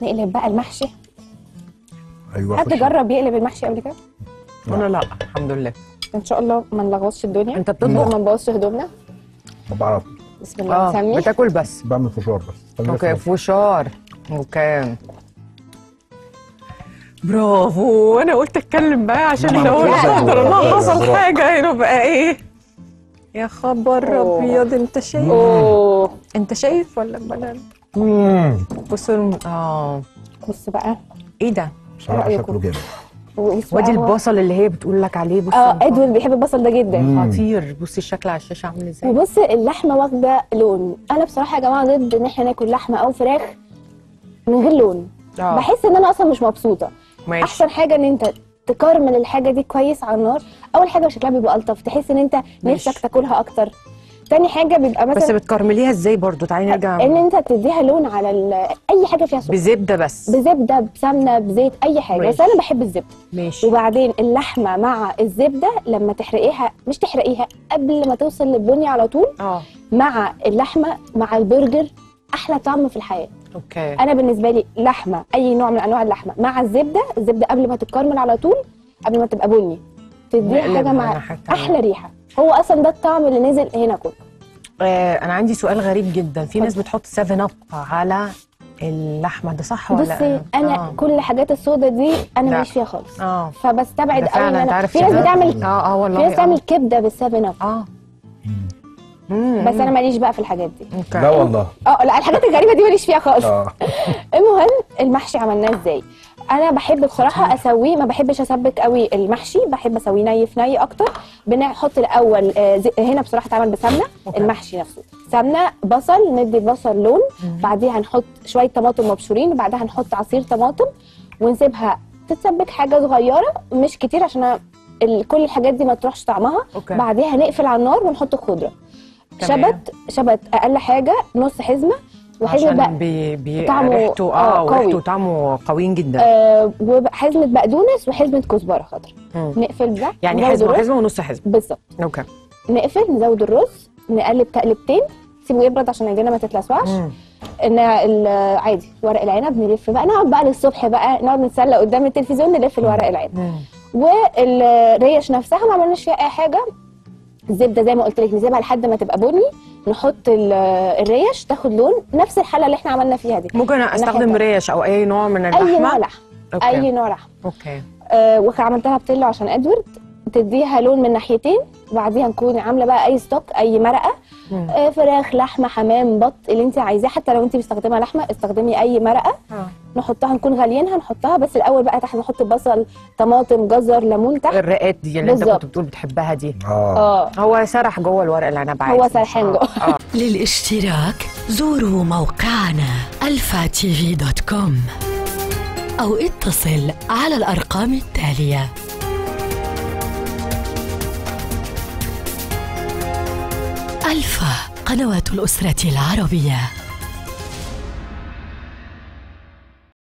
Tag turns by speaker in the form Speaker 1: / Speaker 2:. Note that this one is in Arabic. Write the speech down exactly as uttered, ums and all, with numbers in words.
Speaker 1: نقلب بقى المحشي.
Speaker 2: ايوه
Speaker 1: حد جرب يقلب المحشي قبل كده؟
Speaker 3: انا لا الحمد لله.
Speaker 1: ان شاء الله ما نلغوصش الدنيا.
Speaker 3: انت بتطبخ؟
Speaker 1: ما نبوظش هدومنا.
Speaker 2: ما بعرف.
Speaker 1: بسم الله.
Speaker 3: اه
Speaker 1: نسمي.
Speaker 3: بتاكل بس؟
Speaker 2: بعمل فشار بس.
Speaker 3: اوكي فشار. اوكي برافو. انا قلت اتكلم بقى عشان لو لا قدر الله حصل حاجه هنا بقى ايه يا خبر ابيض. انت شايف؟
Speaker 1: اوه
Speaker 3: انت شايف ولا بلا؟
Speaker 2: امم
Speaker 3: بصوا اه
Speaker 1: بص بقى
Speaker 3: ايه ده؟
Speaker 2: بصراحه شكله جامد.
Speaker 3: وادي البصل اللي هي بتقول لك عليه. بص
Speaker 1: اه ادوارد بيحب البصل ده جدا.
Speaker 3: خطير. بصي الشكل على الشاشه عامل ازاي.
Speaker 1: وبص اللحمه واخده لون. انا بصراحه يا جماعه ضد ان احنا ناكل لحمه او فراخ من غير لون.
Speaker 3: آه.
Speaker 1: بحس ان انا اصلا مش مبسوطه.
Speaker 3: ماشي.
Speaker 1: احسن حاجه ان انت تكرمل الحاجه دي كويس على النار. اول حاجه شكلها بيبقى الطف، تحس ان انت نفسك تاكلها اكتر. تاني حاجه بيبقى مثلا
Speaker 3: بس بتكرمليها ازاي برضو؟ تعالي نرجع.
Speaker 1: ان انت تديها لون على اي حاجه فيها سكر.
Speaker 3: بزبده بس؟
Speaker 1: بزبده، بسمنه، بزيت، اي حاجه. بس انا بحب الزبده.
Speaker 3: ماشي.
Speaker 1: وبعدين اللحمه مع الزبده لما تحرقيها، مش تحرقيها، قبل ما توصل للبني على طول.
Speaker 3: اه
Speaker 1: مع اللحمه مع البرجر احلى طعم في الحياه.
Speaker 3: اوكي.
Speaker 1: انا بالنسبه لي لحمه، اي نوع من انواع اللحمه مع الزبده، الزبده قبل ما تتكرمل على طول، قبل ما تبقى بني، تديها حاجه مع احلى ريحه. هو اصلا ده الطعم اللي نزل هنا كله.
Speaker 3: آه انا عندي سؤال غريب جدا. في ناس بتحط سفن اب على اللحمه، ده صح ولا؟
Speaker 1: بصي انا آه. كل الحاجات السوداء دي انا ماليش فيها خالص.
Speaker 3: اه
Speaker 1: فبستبعد قوي. ان انا
Speaker 3: في
Speaker 1: ناس بتعمل
Speaker 3: اه اه والله
Speaker 1: في ناس بتعمل كبده بالسفن اب.
Speaker 3: اه
Speaker 1: مم. بس انا ماليش بقى في الحاجات دي.
Speaker 2: لا والله.
Speaker 1: اه لا الحاجات الغريبه دي ماليش فيها خالص. المهم المحشي عملناه ازاي؟ انا بحب بصراحه اسويه، ما بحبش اسبك قوي المحشي، بحب اسويه ني في ني اكتر. بنحط الاول آه هنا بصراحه اتعمل بسمنه. المحشي نفسه سمنه، بصل، ندي البصل لون. بعديها هنحط شويه طماطم مبشورين، وبعدها هنحط عصير طماطم ونسيبها تتسبك حاجه صغيره مش كتير عشان كل الحاجات دي ما تروحش طعمها.
Speaker 3: أوكي.
Speaker 1: بعديها نقفل على النار ونحط الخضره. شبت شبت اقل حاجه نص حزمه.
Speaker 3: وحزمه بقى بي بي ريحته اه وريحته وطعمه قويين جدا.
Speaker 1: آه وحزمه بقدونس وحزمه كزبره خضراء. نقفل ده
Speaker 3: يعني حزمه حزمه ونص حزمه
Speaker 1: بالظبط.
Speaker 3: اوكي.
Speaker 1: نقفل نزود الرز، نقلب تقلبتين، سيبه يبرد عشان العجينه ما تتلسعش. ان عادي ورق العنب نلف بقى، نقعد بقى للصبح بقى نقعد نتسلى قدام التلفزيون نلف الورق العنب. والريش نفسها ما عملناش فيها اي حاجه. الزبده زي ما قلت لك نسيبها لحد ما تبقى بني، نحط الريش تاخد لون نفس الحله اللي احنا عملنا فيها دي.
Speaker 3: ممكن استخدم ريش او اي نوع من اللحمه؟
Speaker 1: اي نوع لحم. اي نوع لحم.
Speaker 3: اوكي.
Speaker 1: آه وعملتها بتلو عشان ادوارد تديها لون من ناحيتين. وبعديها نكون عامله بقى اي ستوك، اي مرقه، آه فراخ، لحمه، حمام، بط، اللي انت عايزاه. حتى لو انت مستخدمه لحمه استخدمي اي مرقه. آه. نحطها، نكون غاليينها نحطها. بس الاول بقى تحت نحط بصل، طماطم، جزر، ليمون تحت.
Speaker 3: الرقات دي اللي انت كنت بتقول بتحبها دي.
Speaker 2: اه,
Speaker 3: آه. هو سرح جوه الورق العنب عادي.
Speaker 1: هو سرحان جوه.
Speaker 4: آه. للاشتراك زوروا موقعنا الفا تي في دوت كوم او اتصل على الارقام التاليه. الفا، قنوات الأسرة العربية.